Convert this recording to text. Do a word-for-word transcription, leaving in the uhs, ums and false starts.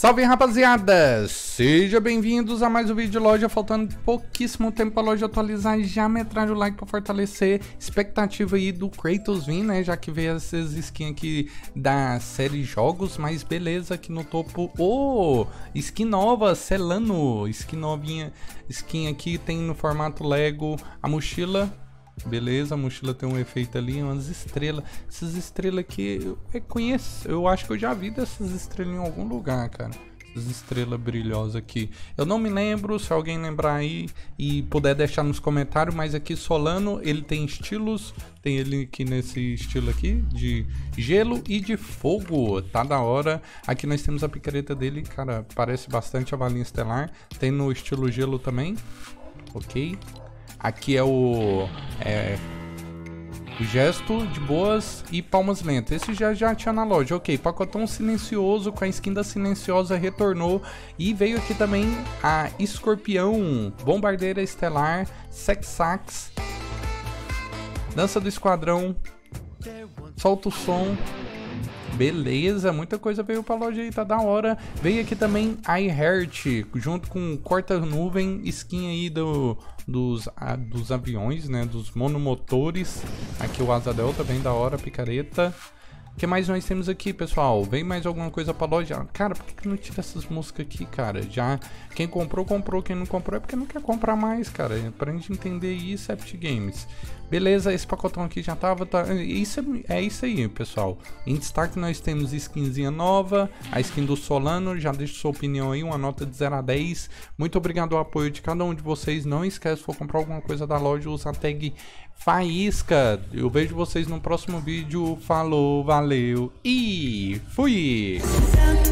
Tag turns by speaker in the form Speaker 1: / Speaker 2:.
Speaker 1: Salve, rapaziada! Sejam bem-vindos a mais um vídeo de loja, faltando pouquíssimo tempo para a loja atualizar. Já metralha o like para fortalecer expectativa aí do Kratos vir, né? Já que veio essas skins aqui da série jogos, mas beleza, aqui no topo, oh, skin nova, Celano, skin novinha, skin aqui tem no formato Lego, a mochila. Beleza, a mochila tem um efeito ali, umas estrelas. Essas estrelas aqui eu reconheço, eu acho que eu já vi dessas estrelas em algum lugar, cara. Essas estrelas brilhosas aqui. Eu não me lembro, se alguém lembrar aí e puder deixar nos comentários, mas aqui Solano, ele tem estilos. Tem ele aqui nesse estilo aqui, de gelo e de fogo. Tá da hora. Aqui nós temos a picareta dele, cara, parece bastante a valinha estelar. Tem no estilo gelo também, ok. Aqui é o, é o gesto de boas e palmas lentas. Esse já, já tinha na loja. Ok, pacotão silencioso com a skin da silenciosa retornou. E veio aqui também a escorpião, bombardeira estelar, sexax, dança do esquadrão, solta o som. Beleza, muita coisa veio pra loja aí, tá da hora. Veio aqui também a iHeart, junto com corta-nuvem, skin aí do, dos, a, dos aviões, né, dos monomotores. Aqui o Asa Delta, bem da hora, picareta. O que mais nós temos aqui, pessoal? Vem mais alguma coisa pra loja? Cara, por que, que não tira essas músicas aqui, cara? Já, quem comprou, comprou. Quem não comprou é porque não quer comprar mais, cara. Pra gente entender isso, Epic Games. Beleza, esse pacotão aqui já tava... Tá, isso é, é isso aí, pessoal. Em destaque nós temos skinzinha nova, a skin do Solano. Já deixa sua opinião aí, uma nota de zero a dez. Muito obrigado ao apoio de cada um de vocês. Não esquece, se for comprar alguma coisa da loja, usa a tag Faísca. Eu vejo vocês no próximo vídeo. Falou, valeu e fui!